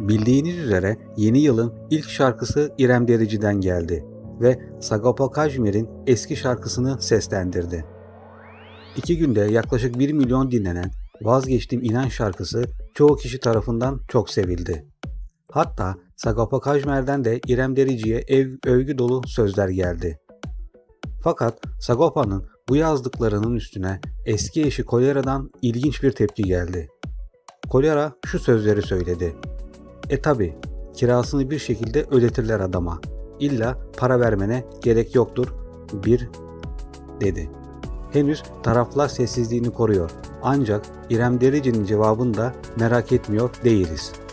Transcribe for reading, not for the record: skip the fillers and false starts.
Bildiğiniz üzere yeni yılın ilk şarkısı İrem Derici'den geldi ve Sagopa Kajmer'in eski şarkısını seslendirdi. 2 günde yaklaşık 1 milyon dinlenen Vazgeçtim İnan şarkısı çoğu kişi tarafından çok sevildi. Hatta Sagopa Kajmer'den de İrem Derici'ye övgü dolu sözler geldi. Fakat Sagopa'nın bu yazdıklarının üstüne eski eşi Kolera'dan ilginç bir tepki geldi. Kolera şu sözleri söyledi. Tabi kirasını bir şekilde ödetirler adama. İlla para vermene gerek yoktur dedi. Henüz taraflar sessizliğini koruyor. Ancak İrem Derici'nin cevabını da merak etmiyor değiliz.